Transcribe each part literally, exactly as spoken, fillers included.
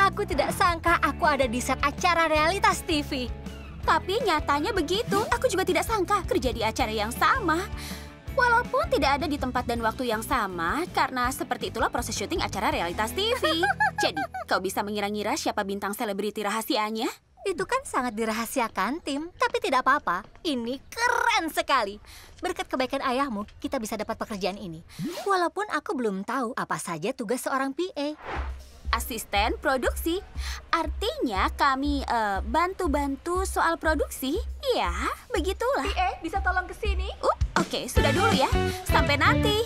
Aku tidak sangka aku ada di set acara realitas T V. Tapi nyatanya begitu, aku juga tidak sangka kerja di acara yang sama. Walaupun tidak ada di tempat dan waktu yang sama, karena seperti itulah proses syuting acara realitas T V. Jadi, kau bisa mengira-ngira siapa bintang selebriti rahasianya? Itu kan sangat dirahasiakan, Tim. Tapi tidak apa-apa, ini keren sekali. Berkat kebaikan ayahmu, kita bisa dapat pekerjaan ini. Walaupun aku belum tahu apa saja tugas seorang P A. Asisten produksi. Artinya kami eh, bantu-bantu soal produksi. Ya, begitulah. P A, bisa tolong ke sini? Uh, Oke, sudah dulu ya. Sampai nanti.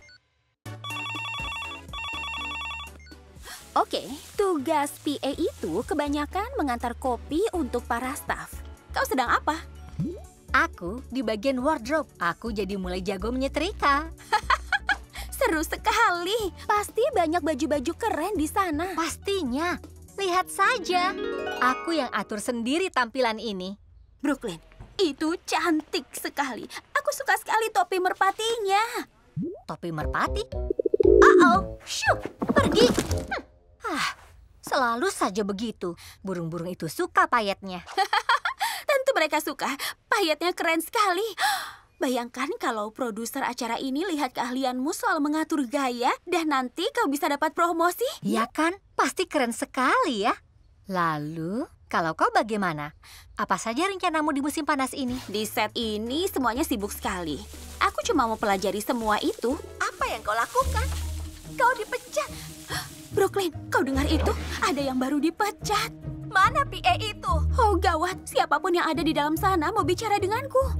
Oke, tugas P A itu kebanyakan mengantar kopi untuk para staf. Kau sedang apa? Aku di bagian wardrobe. Aku jadi mulai jago menyetrika. Seru sekali. Pasti banyak baju-baju keren di sana. Pastinya. Lihat saja. Aku yang atur sendiri tampilan ini. Brooklyn, itu cantik sekali. Aku suka sekali topi merpatinya. Topi merpati? Uh-oh, syuh, pergi. Hm. Ah, selalu saja begitu. Burung-burung itu suka payetnya. Tentu mereka suka. Payetnya keren sekali. Bayangkan kalau produser acara ini lihat keahlianmu soal mengatur gaya dan nanti kau bisa dapat promosi. Ya kan? Pasti keren sekali ya. Lalu, kalau kau bagaimana? Apa saja rencanamu di musim panas ini? Di set ini semuanya sibuk sekali. Aku cuma mau pelajari semua itu. Apa yang kau lakukan? Kau dipecat. Brooklyn, kau dengar itu? Ada yang baru dipecat. Mana P A itu? Oh gawat, siapapun yang ada di dalam sana mau bicara denganku.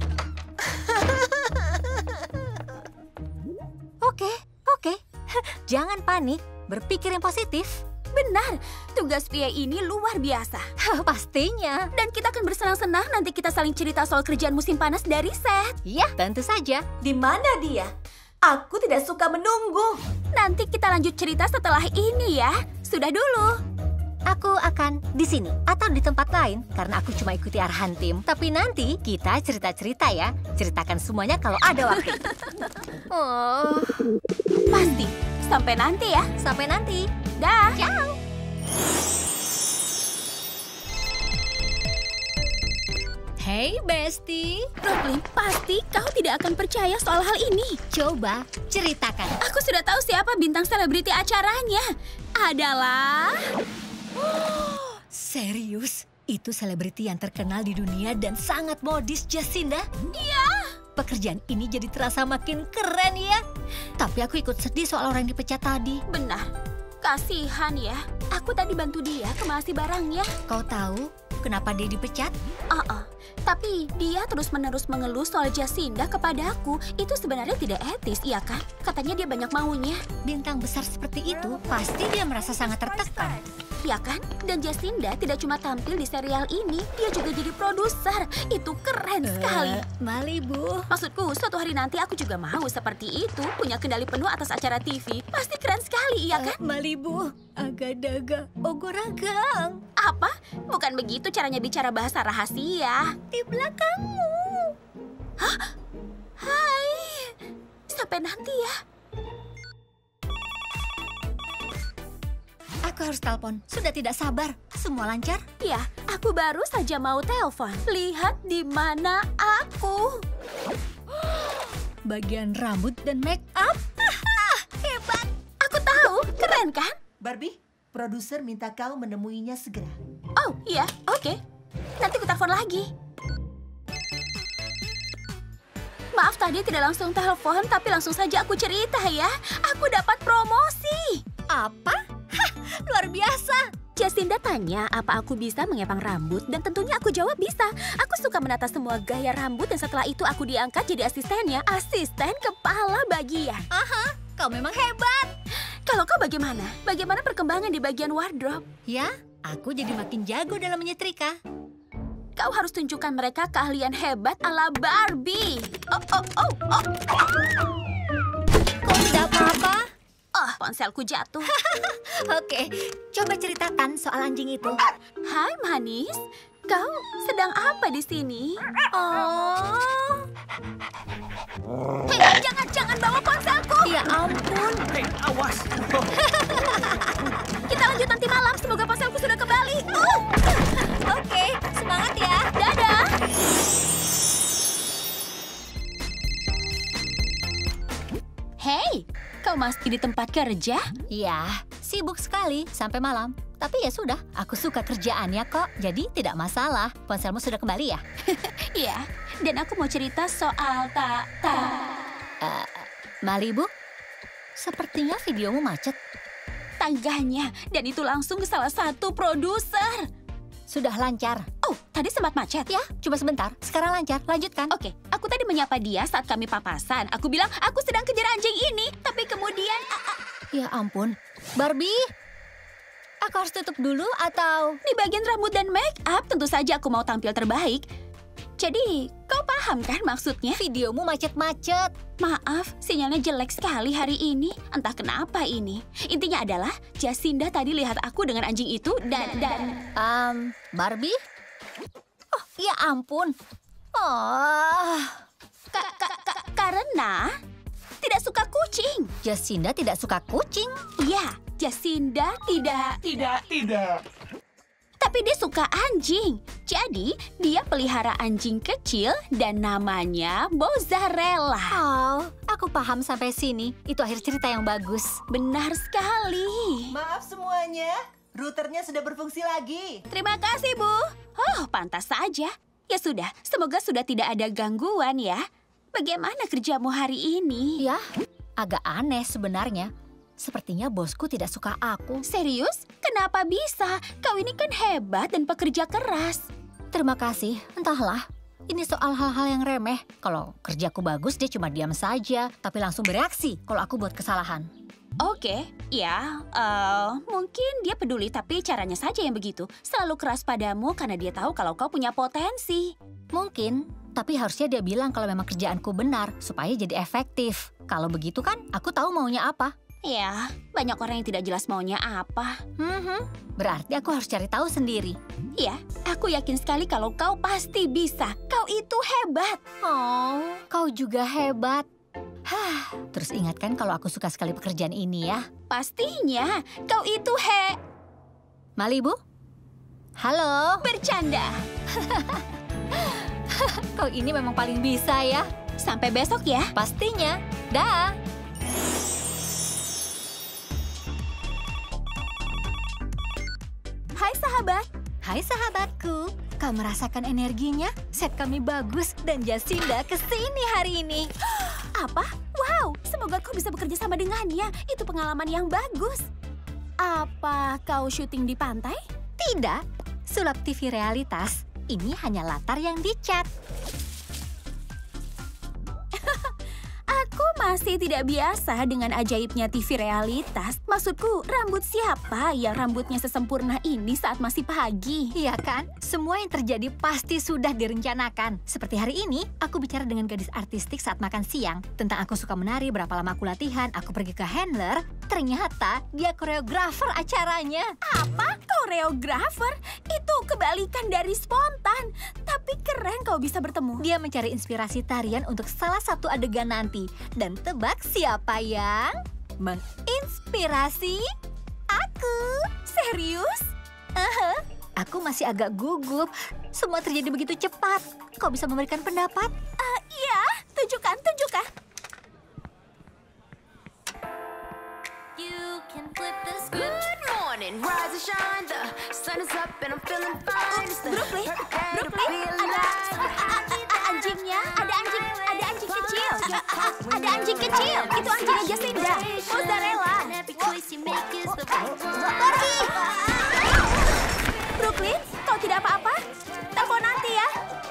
Oke, oke. Jangan panik, berpikir yang positif. Benar, tugas P A ini luar biasa. Pastinya. Dan kita akan bersenang-senang nanti kita saling cerita soal kerjaan musim panas dari set. Ya, tentu saja. Di mana dia? Aku tidak suka menunggu. Nanti kita lanjut cerita setelah ini ya. Sudah dulu. Aku akan di sini atau di tempat lain karena aku cuma ikuti arahan tim. Tapi nanti kita cerita-cerita ya. Ceritakan semuanya kalau ada waktu. Oh, pasti. Sampai nanti ya. Sampai nanti. Dah. Ciao. Hey, Besti. Brooklyn, pasti kau tidak akan percaya soal hal ini. Coba ceritakan. Aku sudah tahu siapa bintang selebriti acaranya. Adalah... Oh, serius? Itu selebriti yang terkenal di dunia dan sangat modis, Jacinda? Iya. Pekerjaan ini jadi terasa makin keren ya. Tapi aku ikut sedih soal orang yang dipecat tadi. Benar. Kasihan ya. Aku tadi bantu dia kemasi barangnya. Kau tahu kenapa dia dipecat? Uh-uh. Tapi dia terus-menerus mengeluh soal Jacinda kepada aku. Itu sebenarnya tidak etis, iya kan? Katanya dia banyak maunya. Bintang besar seperti itu, pasti dia merasa sangat tertekan. Ya kan? Dan Jacinda tidak cuma tampil di serial ini, dia juga jadi produser. Itu keren sekali. Uh, Malibu. Maksudku, suatu hari nanti aku juga mau seperti itu. Punya kendali penuh atas acara T V. Pasti keren sekali, iya kan? Uh, Malibu, agadaga, ogoragang. Apa? Bukan begitu caranya bicara bahasa rahasia. Di belakangmu. Hah? Hai. Sampai nanti ya. Aku harus telepon. Sudah tidak sabar. Semua lancar? Ya, aku baru saja mau telepon. Lihat di mana aku. Bagian rambut dan make up. Hebat. Aku tahu. Keren kan? Barbie, produser minta kau menemuinya segera. Oh, iya. Oke. Nanti ku telepon lagi. Maaf tadi tidak langsung telepon, tapi langsung saja aku cerita ya. Aku dapat promosi. Apa? Hah, luar biasa. Jacinda tanya apa aku bisa mengepang rambut dan tentunya aku jawab bisa. Aku suka menata semua gaya rambut dan setelah itu aku diangkat jadi asistennya. Asisten kepala bagian. Aha, kau memang hebat. Kalau kau bagaimana? Bagaimana perkembangan di bagian wardrobe? Ya, aku jadi makin jago dalam menyetrika. Kau harus tunjukkan mereka keahlian hebat ala Barbie. Oh, oh, oh, oh. Kau tidak apa-apa? Oh, ponselku jatuh. Oke, coba ceritakan soal anjing itu. Hai, manis. Kau sedang apa di sini? Oh. Hei, jangan, jangan bawa ponselku. Ya ampun. Hei, awas. Kita lanjut nanti malam. Semoga ponselku Hei, kau masih di tempat kerja? Ya, sibuk sekali sampai malam. Tapi ya sudah, aku suka kerjaannya kok. Jadi tidak masalah. Ponselmu sudah kembali ya? Iya, dan aku mau cerita soal tak tak. Uh, Malibu, sepertinya videomu macet. Tangganya, dan itu langsung ke salah satu produser. Sudah lancar. Oh, tadi sempat macet? Ya, cuma sebentar. Sekarang lancar. Lanjutkan. Oke, aku tadi menyapa dia saat kami papasan. Aku bilang, aku sedang kejar anjing ini. Tapi kemudian... Ya ampun. Barbie, aku harus tutup dulu atau... Di bagian rambut dan make up, tentu saja aku mau tampil terbaik. Jadi, kau paham kan maksudnya? Videomu macet-macet. Maaf, sinyalnya jelek sekali hari ini. Entah kenapa ini. Intinya adalah, Jacinda tadi lihat aku dengan anjing itu dan... dan... Um, Barbie? Oh, ya ampun. Oh. Ka ka ka karena tidak suka kucing. Jacinda tidak suka kucing? Iya, Jacinda tidak... Tidak, tidak. Tapi dia suka anjing. Jadi, dia pelihara anjing kecil dan namanya Mozzarella. Oh, aku paham sampai sini. Itu akhir cerita yang bagus. Benar sekali. Maaf semuanya, routernya sudah berfungsi lagi. Terima kasih, Bu. Oh, pantas saja. Ya sudah, semoga sudah tidak ada gangguan ya. Bagaimana kerjamu hari ini? Ya, agak aneh sebenarnya. Sepertinya bosku tidak suka aku. Serius? Kenapa bisa? Kau ini kan hebat dan pekerja keras. Terima kasih. Entahlah, ini soal hal-hal yang remeh. Kalau kerjaku bagus, dia cuma diam saja, tapi langsung bereaksi kalau aku buat kesalahan. Oke, ya, uh, mungkin dia peduli tapi caranya saja yang begitu. Selalu keras padamu karena dia tahu kalau kau punya potensi. Mungkin, tapi harusnya dia bilang kalau memang kerjaanku benar, supaya jadi efektif. Kalau begitu kan, aku tahu maunya apa. Ya, banyak orang yang tidak jelas maunya apa. Hmm, berarti aku harus cari tahu sendiri. Ya, aku yakin sekali kalau kau pasti bisa. Kau itu hebat. Oh, kau juga hebat. Hah, terus ingatkan kalau aku suka sekali pekerjaan ini ya. Pastinya, kau itu he... Malibu? Halo? Bercanda. Kau ini memang paling bisa ya. Sampai besok ya. Pastinya. Dah. Hai sahabat. Hai sahabatku. Kau merasakan energinya? Set kami bagus dan Jacinda kesini hari ini. Apa? Wow, semoga kau bisa bekerja sama dengannya. Itu pengalaman yang bagus. Apa kau syuting di pantai? Tidak, sulap T V realitas. Ini hanya latar yang dicat. Aku masih tidak biasa dengan ajaibnya T V realitas. Maksudku, rambut siapa yang rambutnya sesempurna ini saat masih pagi? Iya kan? Semua yang terjadi pasti sudah direncanakan. Seperti hari ini, aku bicara dengan gadis artistik saat makan siang. Tentang aku suka menari, berapa lama aku latihan, aku pergi ke handler. Ternyata dia koreografer acaranya. Apa? Koreografer? Itu kebalikan dari spontan. Tapi keren kau bisa bertemu. Dia mencari inspirasi tarian untuk salah satu adegan nanti. Dan tebak siapa yang menginspirasi aku? Serius? Uh-huh. Aku masih agak gugup. Semua terjadi begitu cepat. Kau bisa memberikan pendapat? Uh, iya, tunjukkan, tunjukkan. You can flip the script. Good morning, rise and shine. The sun is up and I'm feeling fine. It's the Brooklyn, perfect day to Brooklyn, be ada alive. a- a- a- anjingnya, ada anjing, ada anjing kecil. Ada anjing kecil, itu anjingnya Jacinda, Mozzarella. And every choice you make is the right one. Barbie! Brooklyn, kau tidak apa-apa? Telepon nanti ya.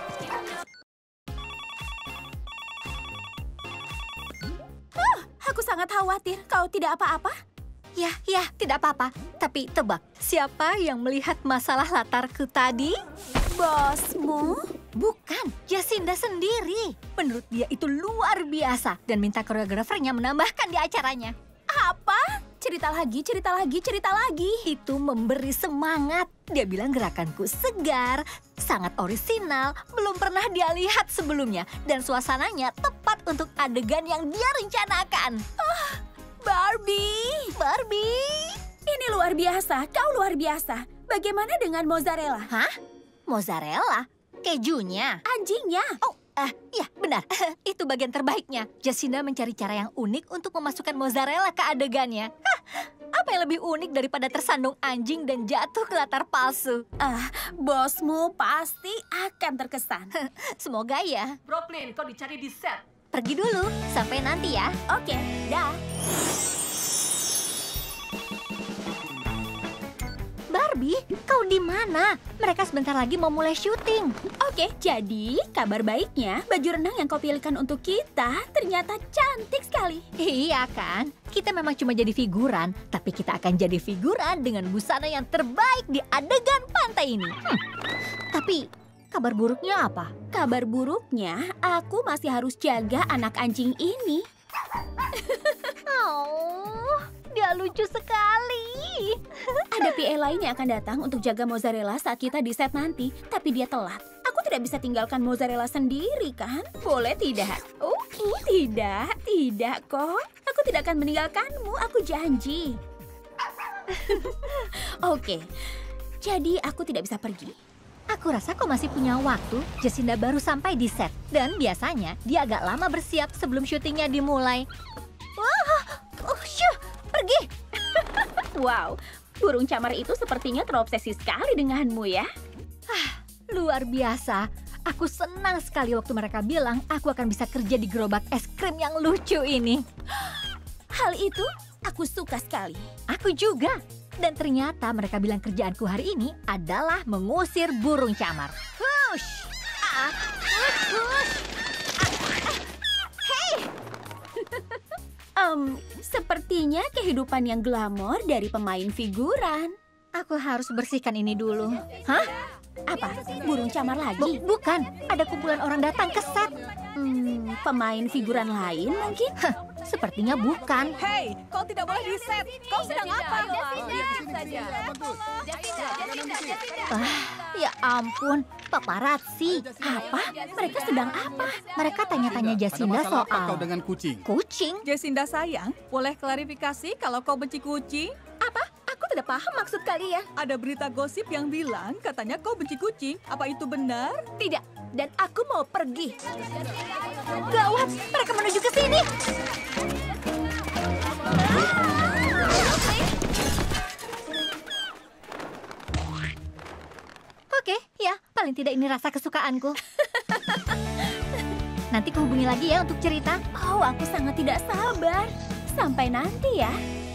Huh, aku sangat khawatir. Kau tidak apa-apa? Ya, ya, tidak apa-apa. Tapi tebak, siapa yang melihat masalah latarku tadi? Bosmu? Bukan, Jacinda sendiri. Menurut dia itu luar biasa dan minta koreografernya menambahkan di acaranya. Apa? Cerita lagi, cerita lagi, cerita lagi. Itu memberi semangat. Dia bilang gerakanku segar, sangat orisinal, belum pernah dia lihat sebelumnya. Dan suasananya tepat untuk adegan yang dia rencanakan. Oh, Barbie. Barbie. Ini luar biasa, kau luar biasa. Bagaimana dengan Mozzarella? Hah? Mozzarella? Kejunya? Anjingnya. Oh, Ah, ya benar. Itu bagian terbaiknya. Jacinda mencari cara yang unik untuk memasukkan mozzarella ke adegannya. Hah, apa yang lebih unik daripada tersandung anjing dan jatuh ke latar palsu? Ah, bosmu pasti akan terkesan. Semoga ya. Brooklyn, kau dicari di set. Pergi dulu. Sampai nanti ya. Oke, dah. Barbie, kau di mana? Mereka sebentar lagi mau mulai syuting. Oke, jadi kabar baiknya baju renang yang kau pilihkan untuk kita ternyata cantik sekali. Iya kan? Kita memang cuma jadi figuran, tapi kita akan jadi figuran dengan busana yang terbaik di adegan pantai ini. Hmm. Tapi, kabar buruknya apa? Kabar buruknya, aku masih harus jaga anak anjing ini. Oh, dia lucu sekali. Ada P A lain yang akan datang untuk jaga mozzarella saat kita di set nanti, tapi dia telat. Aku tidak bisa tinggalkan mozzarella sendiri, kan? Boleh tidak? Oh, tidak, tidak kok. Aku tidak akan meninggalkanmu, aku janji. Oke, jadi aku tidak bisa pergi. Aku rasa kau masih punya waktu. Jacinda baru sampai di set. Dan biasanya dia agak lama bersiap sebelum syutingnya dimulai. Wah, oh, syuh, pergi. Wow, burung camar itu sepertinya terobsesi sekali denganmu ya. Luar biasa. Aku senang sekali waktu mereka bilang aku akan bisa kerja di gerobak es krim yang lucu ini. Hal itu aku suka sekali. Aku juga. Dan ternyata mereka bilang kerjaanku hari ini adalah mengusir burung camar. Hush! Ah, hush, hush. Um, sepertinya kehidupan yang glamor dari pemain figuran. Aku harus bersihkan ini dulu. Hah? Apa? Burung camar Bu- lagi? bukan. Ada kumpulan orang datang ke set. Hmm, pemain figuran lain mungkin? Hah, sepertinya bukan. Hei, kau tidak boleh di set. Kau sedang apa? Ah, ya ampun, paparazzi. Apa? Mereka sedang apa? Mereka tanya-tanya Jacinda Ada masalah apa soal kau dengan kucing? kucing. Jacinda sayang, boleh klarifikasi kalau kau benci kucing? Apa? Aku tidak paham maksud kalian. Ada berita gosip yang bilang katanya kau benci kucing. Apa itu benar? Tidak, dan aku mau pergi. Gawat, mereka menuju ke sini. Oke, ya, paling tidak ini rasa kesukaanku. Nanti kuhubungi lagi ya untuk cerita. Oh, aku sangat tidak sabar. Sampai nanti ya.